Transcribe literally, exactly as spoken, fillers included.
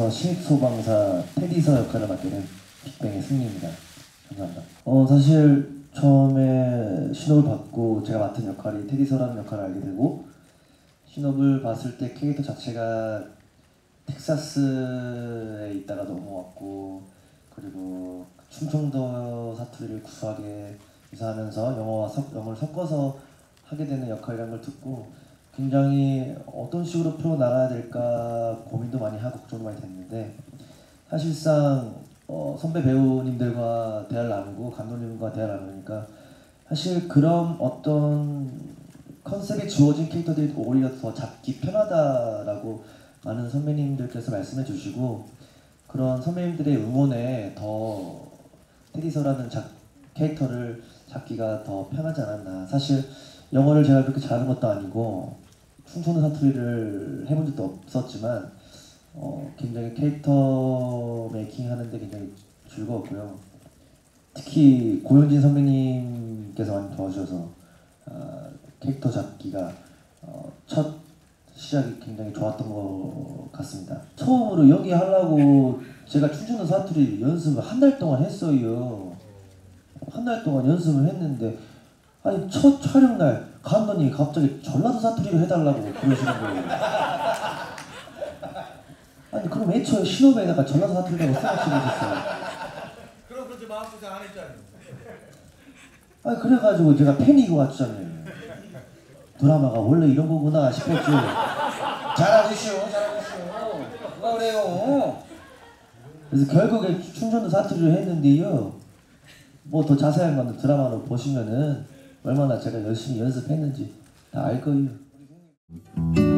영화에서 신입소방사 테디서 역할을 맡게 된 빅뱅의 승리입니다. 감사합니다. 어 사실 처음에 신업을 받고 제가 맡은 역할이 테디서라는 역할을 알게 되고, 신업을 봤을 때 캐릭터 자체가 텍사스에 있다가 넘어왔고, 그리고 충청도 사투리를 구수하게 묘사하면서 영어와 섞, 영어를 섞어서 하게 되는 역할이라는 걸 듣고 굉장히 어떤 식으로 풀어나가야 될까 고민도 많이 하고 걱정도 많이 됐는데, 사실상 어, 선배 배우님들과 대화를 나누고 감독님과 대화를 나누니까 사실 그런 어떤 컨셉이 주어진 캐릭터들이 오히려 더 잡기 편하다라고 많은 선배님들께서 말씀해 주시고, 그런 선배님들의 응원에 더 테디서라는 작, 캐릭터를 잡기가 더 편하지 않았나. 사실 영어를 제가 그렇게 잘하는 것도 아니고 충청도 사투리를 해본 적도 없었지만 어, 굉장히 캐릭터 메이킹 하는데 굉장히 즐거웠고요. 특히 고현진 선배님께서 많이 도와주셔서 어, 캐릭터 잡기가 어, 첫 시작이 굉장히 좋았던 것 같습니다. 처음으로 연기하려고 제가 충청도 사투리 연습을 한 달 동안 했어요. 한 달 동안 연습을 했는데, 아니 첫 촬영날 감독님이 갑자기 전라도 사투리를 해달라고 그러시는 거예요. 아니 그럼 애초에 신호배에다가 전라도 사투리라고 써주셨어요. 그럼 그렇게 마음고생 안 했잖아요. 아니 그래가지고 제가 패닉이 왔잖아요. 드라마가 원래 이런 거구나 싶었죠. 잘하고 있어, 잘하고 있어. 누가 그래요? 그래서 결국에 충청도 사투리를 했는데요. 뭐 더 자세한 건 드라마로 보시면은 얼마나 제가 열심히 연습했는지 다 알 거예요.